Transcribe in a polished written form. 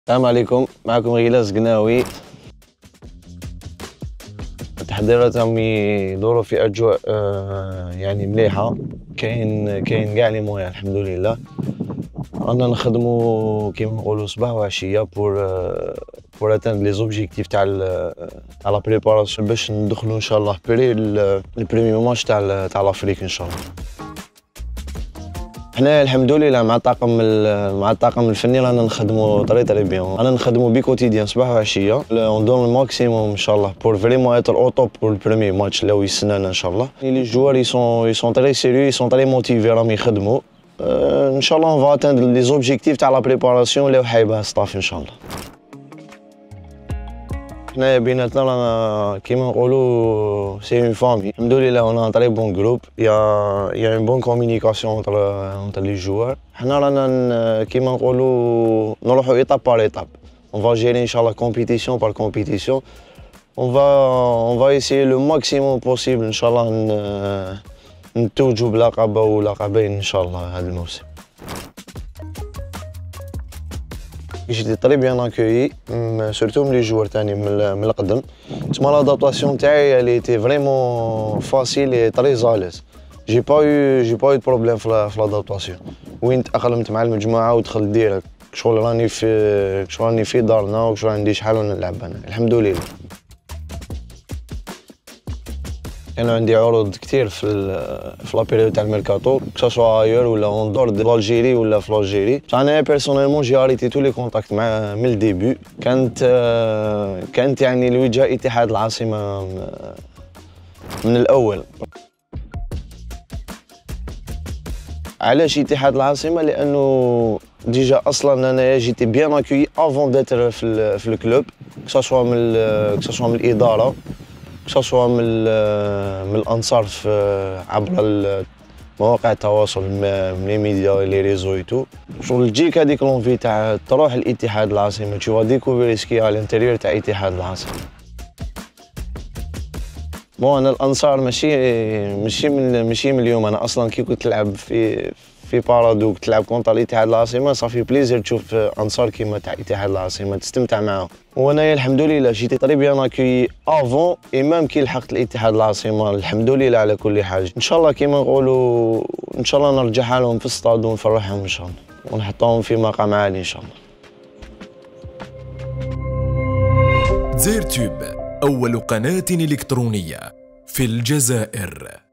السلام عليكم، معكم غيلاس قناوي. التحضيرات راهم يدوروا في اجواء يعني مليحه. كاين كاع لي مويان الحمد لله. رانا نخدموا كيما نقولوا صباح وعشيه بور اتاند لي زوبجيكتيف تاع لا بريباراسيون باش ندخلوا ان شاء الله بري البريمي ماتش تاع لافريك ان شاء الله. حنا الحمد لله مع الطاقم الفني رانا نخدموا طري بيان. رانا نخدموا بكوتيديان صباح وعشيه. اون دون الماكسيموم ان شاء الله بور فريمون اتر او توب بور البريمي ماتش اللي هو يستنانا ان شاء الله. لي جوار يسون طري سيريو، يسون طري موتيفي، راهم يخدموا. ان شاء الله اون فا اتاندر لي زوبجيكتيف تاع لا بريباراسيون اللي حايبها ستاف ان شاء الله. حنايا بيناتنا رانا كيما نقولوا سي اون فامي. الحمد لله اون ان طري بون جروب، يا اون بون كومونيكاسيون انتر لي جوار. حنا رانا كيما نقولوا نروحوا ايطاب بار ايطاب. اون فا جيري ان شاء الله كومبيتيسيون بار كومبيتيسيون. اون فا ايسيي لو ماكسيموم بوسيبل ان شاء الله نتوجوا بلقب او لقبين ان شاء الله هذا الموسم. جيتي طري بيان اكويي سورتو من لي جوار تاني من القدم. تسمى لادابطاسيون تاعي اللي تي فريمون فاسيل اي طري زاليز. جي با يو بروبليم في لادابطاسيون. وين تاقلمت مع المجموعه ودخلت ديريكت شغل راني في دارنا وشغل عندي شحال ونلعب انا الحمد لله. كان عندي عروض كثير في لا بيريود تاع الميركاتو كسوا ايور ولا اون دور دو الجيري ولا في الجيري. بصح انا بيرسونيلمون جي اريتي تو لي كونتاكت مع من الديبي. كانت يعني الوجهه اتحاد العاصمه من الاول. علاش اتحاد العاصمه؟ لانه ديجا اصلا انا جيتي بيان اكوي افون داتر في الكلوب كسوا من الاداره كسوا من الانصار عبر مواقع التواصل من لي ميديا لي ريزو اي تو. شغل تجيك هذيك لونفي تاع تروح لاتحاد العاصمه تشوف ديكوفري سكي على الانتيريور تاع اتحاد العاصمه. بون انا الانصار ماشي من اليوم. انا اصلا كي كنت تلعب في بارادوك تلعب كونتر الاتحاد العاصمه صافي بليزير تشوف انصار كيما تاع اتحاد العاصمه تستمتع معاهم. وانايا الحمد لله جيتي طري بيان اكوي افون اي ميم كي لحقت الاتحاد العاصمه الحمد لله على كل حاجه. ان شاء الله كيما نقولوا ان شاء الله نرجعها لهم في الصطاد ونفرحهم ان شاء الله ونحطهم في مقام عالي ان شاء الله. زيرتوب أول قناة إلكترونية في الجزائر.